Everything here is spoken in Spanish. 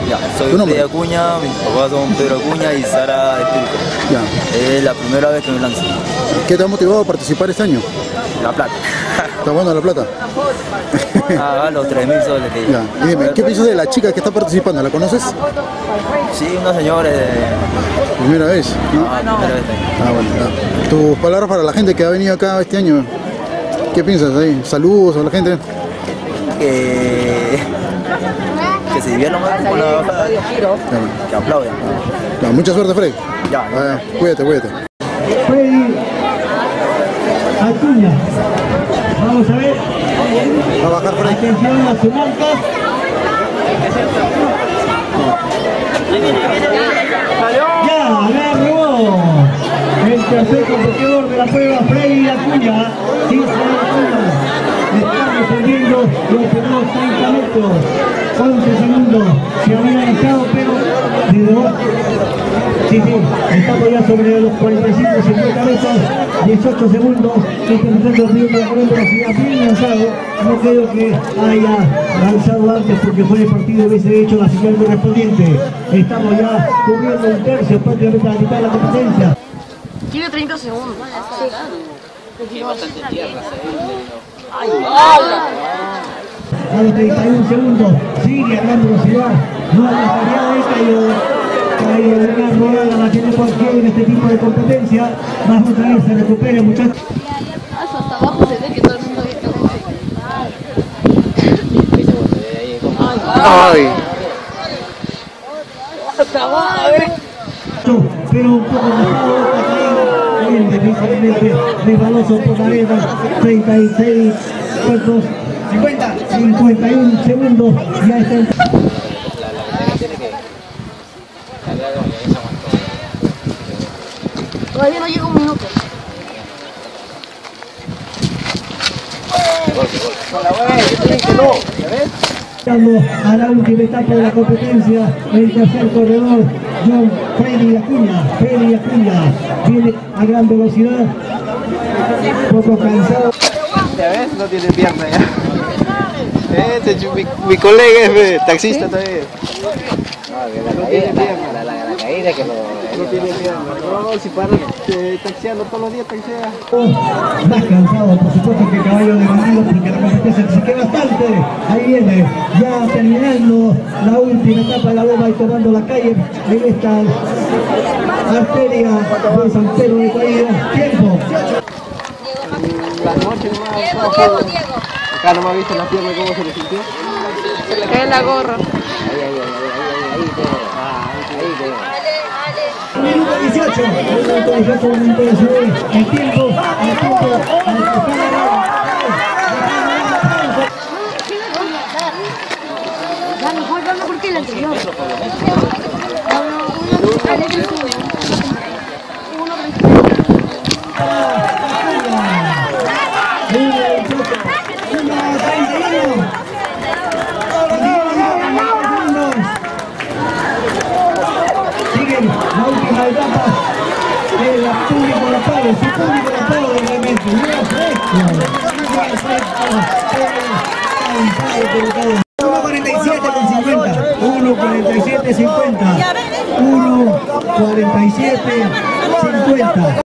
Ya, soy Freddy Acuña, mis papás son Pedro Acuña y Sara Espíritu. Ya. Es la primera vez que me lanzo. ¿Qué te ha motivado a participar este año? La plata. ¿Está bueno la plata? Los 3.000 soles que ya. Y dime, ¿qué piensas de la chica que está participando? ¿La conoces? Sí, unos señores de... ¿Primera vez? ¿No? Primera vez. Bueno, ya. Tus palabras para la gente que ha venido acá este año. ¿Qué piensas ahí? ¿Saludos a la gente? Que se diviertan más con la bajada, que aplaudan. Ya, mucha suerte, Freddy. Ya. Cuídate. Freddy Acuña. Vamos a ver. Va a bajar Freddy. Atención a su marca. Ya, agarró el tercer competidor de la prueba, Freddy Acuña. Sí, está defendiendo los primeros 30 metros, 11 segundos, se había lanzado, pero estamos ya sobre los 45-50 metros, 18 segundos, este muchacho tiene una gran velocidad, bien lanzado, no creo que haya lanzado antes porque fue el partido hubiese hecho la señal correspondiente. Estamos ya cubriendo un tercio, prácticamente a la mitad de la competencia. Tiene 30 segundos. Tiene bastante tierra. A los 31 segundos, sigue a gran velocidad, no ha fallado caído de una rodada, la tiene cualquiera en este tipo de competencia, más otra vez se recupera, muchachos. Hasta abajo se ve que todo el mundo está ¡Ay! hasta abajo, a ver. Pero un poco mojado, difícilmente resbaloso por la arena, 36 cuerpos, 51 segundos, ya está en... Todavía no llega un minuto. A la última etapa de la competencia, el tercer corredor, Freddy Acuña, viene a gran velocidad, poco cansado. Ya ves, no tiene pierna ya. Este es mi colega es taxista también. No tiene pierna. La caída que no tiene pierna. No, si para taxiando todos los días taxea. Más cansado, por supuesto, que el caballo de bandido, porque la competencia se queda bastante. Ahí viene, ya terminando la última etapa de la bomba y tomando la calle. Ahí está arteria de San Pedro de Caída. Tiempo. La noche nomás. Acá no me ha visto la pierna cómo se le sintió. Se le cae la gorra. Minuto 18, el tiempo, Dale, ¿por qué el anterior? siguen la última etapa de la público la pago, su público la pago realmente, muy fresco. 1.47 con 50, 1.47 50, 1.47 50.